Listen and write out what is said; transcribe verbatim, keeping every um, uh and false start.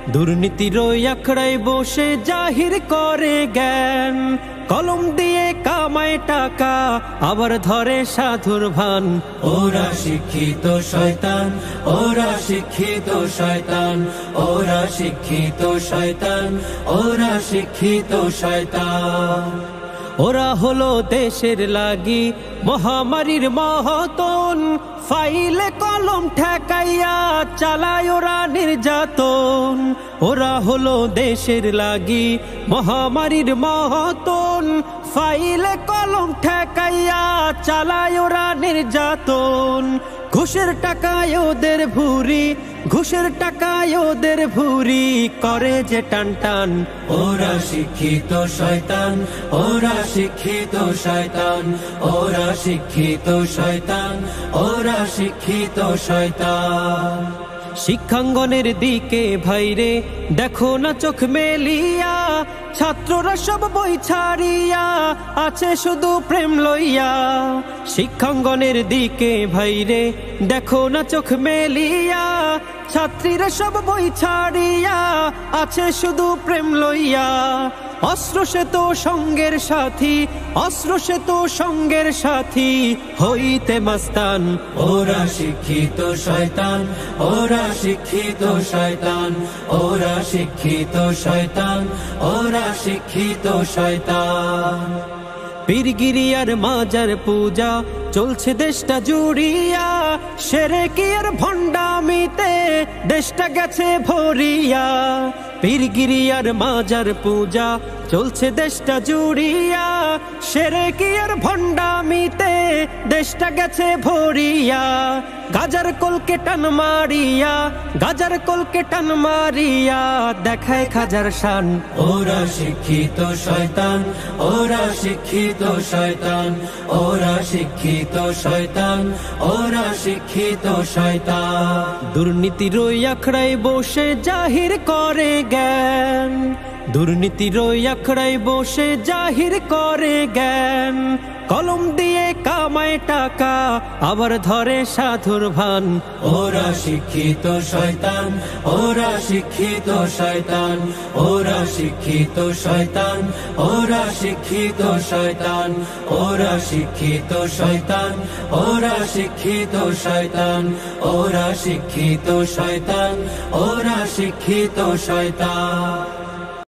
দুর্নীতির ওই আখড়ায় বসে জাহির করে জ্ঞান, কলম দিয়ে কামায় টাকা আবার ধরে সাধুর ভান। ওরা শিক্ষিত শয়তান, ওরা শিক্ষিত শয়তান, ওরা শিক্ষিত শয়তান, ওরা শিক্ষিত শয়তান। ওরা হলো দেশের লাগি মহামারীর মহতন, ফাইলে কলম ঠেকাইয়া চালায় ওরা নির্যাতন। ওরা হলো দেশের লাগি মহামারীর মহতন, ফাইলে কলম ঠেকাইয়া চালায় ওরা নির্যাতন। ঘুষের টাকায় ওদের ভুরি, ঘুষের টাকায় ওদের ভুরি করে যে টান টান। ওরা শিক্ষিত শয়তান, ওরা শিক্ষিত শয়তান, ওরা শিক্ষিত শয়তান, ওরা শিক্ষিত শয়তান। শিক্ষাঙ্গনের দিকে ভাইরে দেখো না চোখ মেলিয়া, ছাত্ররা সব বই ছাড়িয়া আছে শুধু প্রেম লইয়া। শিক্ষাঙ্গনের দিকে ভাইরে দেখো না চোখ মেলিয়া, ছাত্রীরা সব বই ছাড়িয়া আছে শুধু প্রেম লইয়া। অস্ত্র সে তো সঙ্গের সাথী, অস্ত্র সে তো সঙ্গের সাথী হইতে মাস্তান। ওরা শিক্ষিত শয়তান, ওরা শিক্ষিত শয়তান, ওরা শিক্ষিত শয়তান, ওরা শিক্ষিত শয়তান। পীরগিরি আর মাজার পূজা চলছে দেশটা জুড়িয়া, সেরেকি আর ভণ্ডামিতে দেশটা গেছে ভরিয়া। পীরগিরি আর মাজার পূজা চলছে দেশটা জুড়িয়া, সেরেকি আর ভণ্ডামিতে দেশটা গেছে ভরিয়া। গাজার কলকে টান মারিয়া, গাজার কলকে টান মারিয়া দেখায় খাজার শান। ওরা শিক্ষিত শয়তান, ওরা শিক্ষিত শয়তান, ওরা শিক্ষিত শয়তান, ওরা শিক্ষিত শয়তান। দুর্নীতির ওই আখড়ায় বসে জাহির করে জ্ঞান, দুর্নীতির ওই আখড়ায় বসে জাহির করে জ্ঞান। কলম দিয়ে কামায় টাকা আবার ধরে সাধুর ভান। ওরা শিক্ষিত শয়তান, ওরা শিক্ষিত শয়তান, ওরা শিক্ষিত শয়তান, ওরা শিক্ষিত শয়তান, ওরা শিক্ষিত শয়তান, ওরা শিক্ষিত শয়তান, ওরা শিক্ষিত শয়তান, ওরা শিক্ষিত শয়তান।